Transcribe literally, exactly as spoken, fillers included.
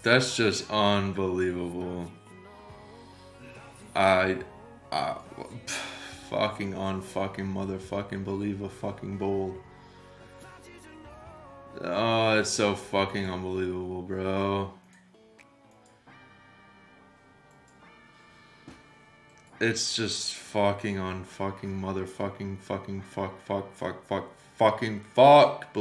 That's just unbelievable. I, I fucking unfucking motherfucking believe a fucking bowl. Oh, it's so fucking unbelievable, bro. It's just fucking on fucking motherfucking fucking fuck fuck fuck fuck fucking fuck.